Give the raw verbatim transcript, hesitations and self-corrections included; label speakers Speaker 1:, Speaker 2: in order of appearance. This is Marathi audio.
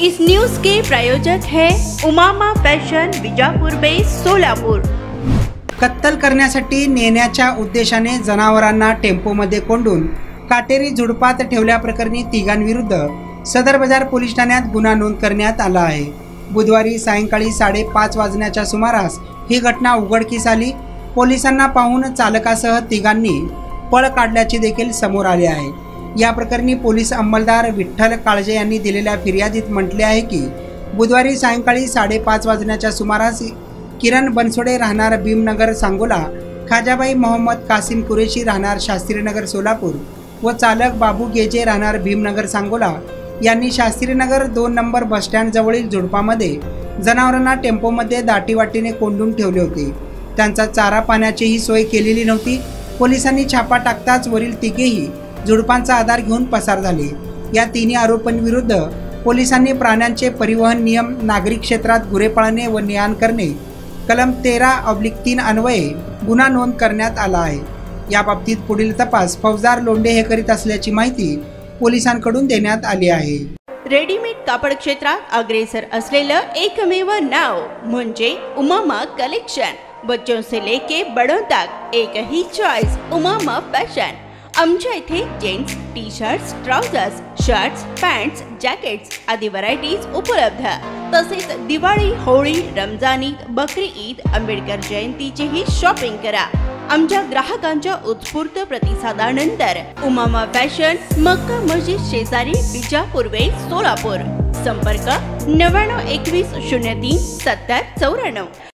Speaker 1: इस न्यूज के प्रायोजक है उमामा फैशन बीजापुर बेस सोलापुर।
Speaker 2: कत्तल करण्यासाठी नेण्याच्या उद्देशाने जनावरांना टेम्पोमध्ये कोंडून काटेरी झुडपात ठेवल्याप्रकरणी तिघांविरुद्ध सदर बाजार पोलीस ठाण्यात गुन्हा नोंद करण्यात आला आहे। बुधवारी सायंकाळी साडेपाच वाजण्याच्या सुमारास ही घटना उघडकीस आली। पोलिसांना पाहून चालकासह तिघांनी पळ काढल्याचे देखील समोर आले आहे। या प्रकरणी पोलीस अंमलदार विठ्ठल काळजे यांनी दिलेल्या फिर्यादीत म्हटले आहे की बुधवारी सायंकाळी साडेपाच वाजण्याच्या सुमारास किरण बनसोडे राहणार भीमनगर सांगोला, खाजाबाई मोहम्मद कासिम कुरेशी राहणार शास्त्रीनगर सोलापूर व चालक बाबू गेजे राहणार भीमनगर सांगोला यांनी शास्त्रीनगर दोन नंबर बसस्टँड जवळील झुडपामध्ये जनावरांना टेम्पोमध्ये दाटीवाटीने कोंडून ठेवले होते। त्यांचा चारा पाण्याचीही सोय केलेली नव्हती। पोलिसांनी छापा टाकताच वरील तिघेही झुडपांचा आधार घेऊन पसार झाले। या तिन्ही आरोपींविरुद्ध पोलिसांनी प्राण्यांचे परिवहन नियम, नागरिक क्षेत्रात गुरे पाळणे व नेआण करणे कलम तेरा ऑब्लिक तीन अन्वये गुन्हा नोंद करण्यात आला आहे। या बाबतीत पुढील तपास फौजदार लोंढे हे करीत असल्याची माहिती पोलिसांकडून देण्यात आली आहे।
Speaker 1: रेडीमेड कापड क्षेत्रात अग्रेसर असलेलं एकमेव नाव म्हणजे उमामा कलेक्शन। बच्चों से लेके बड़ों तक एक ही चॉइस, उमामा फैशन। आमच्या इथे gents T shirts, trousers, shirts, pants, jackets आदी व्हरायटीज उपलब्ध। तसेच दिवाळी, होळी, रमजान ईद, बकरी ईद, आंबेडकर जयंतीचीही शॉपिंग करा। आमच्या ग्राहकांच्या उत्स्फूर्त प्रतिसादानंतर उमामा फॅशन, मक्का मस्जिद शेजारी, बीजापुर वेस सोलापूर। संपर्क नव्याण्णव एकवीस शून्य तीन सत्तर चौऱ्याण्णव।